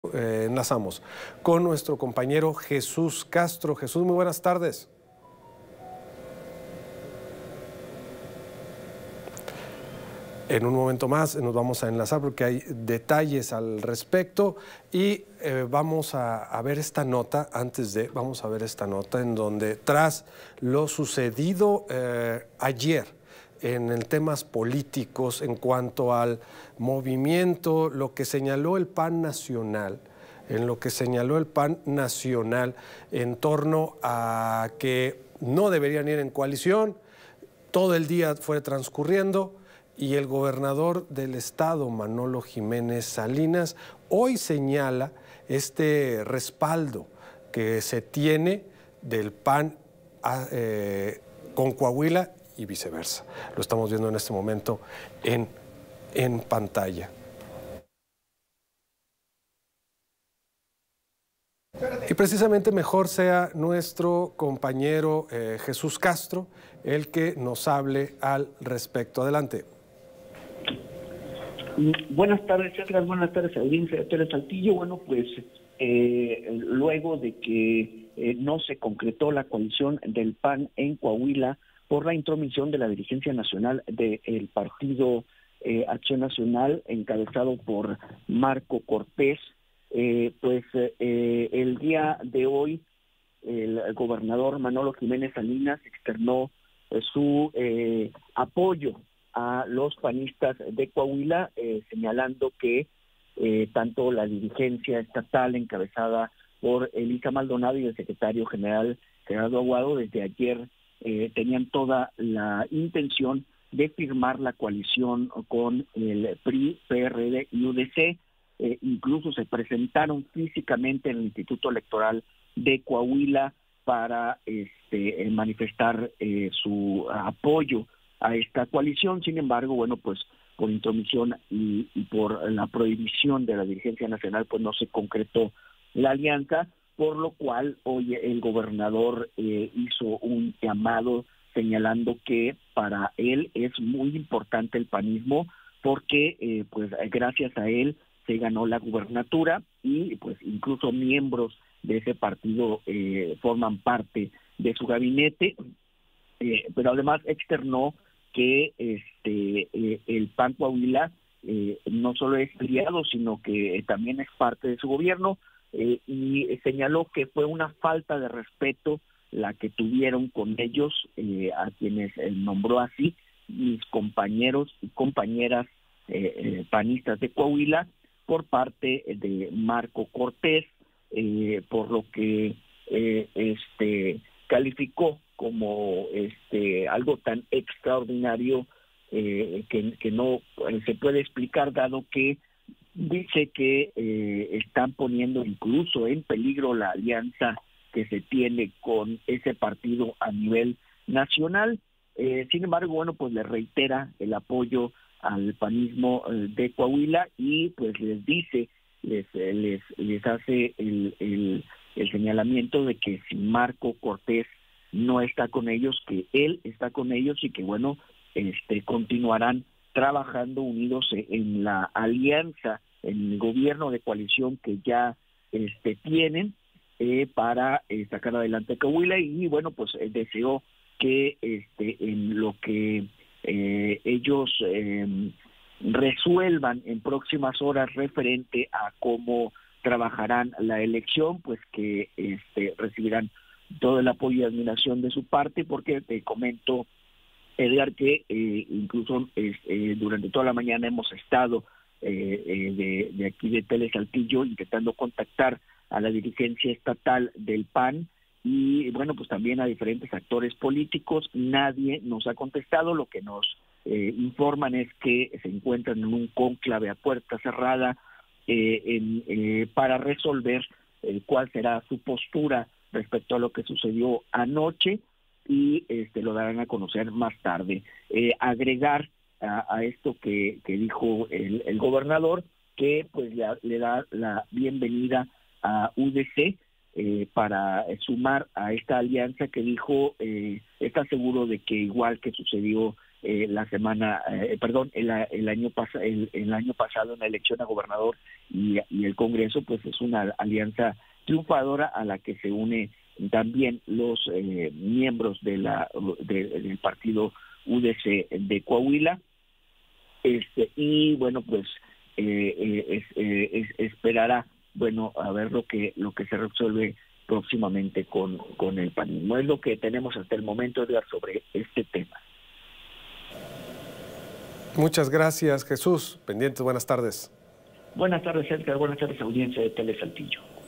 Enlazamos con nuestro compañero Jesús Castro. Jesús, muy buenas tardes. En un momento más nos vamos a enlazar porque hay detalles al respecto y vamos a ver esta nota. Vamos a ver esta nota en donde tras lo sucedido ayer en el temas políticos en cuanto al movimiento, lo que señaló el PAN nacional, en torno a que no deberían ir en coalición, todo el día fue transcurriendo y el gobernador del estado, Manolo Jiménez Salinas, hoy señala este respaldo que se tiene del PAN con Coahuila y viceversa. Lo estamos viendo en este momento en pantalla. Y precisamente mejor sea nuestro compañero Jesús Castro el que nos hable al respecto. Adelante. Buenas tardes, César. Buenas tardes, audiencia de Tele Saltillo. Bueno, pues luego de que no se concretó la coalición del PAN en Coahuila por la intromisión de la dirigencia nacional del Partido Acción Nacional, encabezado por Marco Cortés, el día de hoy el gobernador Manolo Jiménez Salinas externó su apoyo a los panistas de Coahuila, señalando que tanto la dirigencia estatal encabezada por Elisa Maldonado y el secretario general Gerardo Aguado desde ayer tenían toda la intención de firmar la coalición con el PRI, PRD y UDC. Incluso se presentaron físicamente en el Instituto Electoral de Coahuila para manifestar su apoyo a esta coalición. Sin embargo, bueno, pues por intromisión y por la prohibición de la dirigencia nacional, pues no se concretó la alianza, por lo cual hoy el gobernador hizo un llamado señalando que para él es muy importante el panismo porque pues gracias a él se ganó la gubernatura y pues incluso miembros de ese partido forman parte de su gabinete, pero además externó que el PAN Coahuila no solo es aliado, sino que también es parte de su gobierno, y señaló que fue una falta de respeto la que tuvieron con ellos, a quienes nombró así, mis compañeros y compañeras panistas de Coahuila, por parte de Marco Cortés, por lo que calificó como algo tan extraordinario que no se puede explicar, dado que dice que están poniendo incluso en peligro la alianza que se tiene con ese partido a nivel nacional. Sin embargo, bueno, pues le reitera el apoyo al panismo de Coahuila y pues les dice, les hace el señalamiento de que si Marco Cortés no está con ellos, que él está con ellos y que bueno, continuarán trabajando unidos en la alianza, en el gobierno de coalición que ya tienen para sacar adelante a Coahuila. Y bueno, pues deseó que en lo que ellos resuelvan en próximas horas referente a cómo trabajarán la elección, pues que recibirán todo el apoyo y admiración de su parte, porque te comento, Edgar, que incluso durante toda la mañana hemos estado de aquí de Tele Saltillo intentando contactar a la dirigencia estatal del PAN y bueno, pues también a diferentes actores políticos. Nadie nos ha contestado. Lo que nos informan es que se encuentran en un cónclave a puerta cerrada para resolver cuál será su postura respecto a lo que sucedió anoche y lo darán a conocer más tarde. Agregar a esto que dijo el gobernador, que pues le da la bienvenida a UDC para sumar a esta alianza, que dijo está seguro de que igual que sucedió el año pasado en la elección a gobernador y el Congreso, pues es una alianza triunfadora a la que se une también los miembros del partido UDC de Coahuila, y bueno, pues esperará, bueno, a ver lo que se resuelve próximamente con el panismo. Es lo que tenemos hasta el momento, Edgar, sobre este tema. Muchas gracias, Jesús. Pendientes, buenas tardes. Buenas tardes, Edgar. Buenas tardes, audiencia de Tele Saltillo.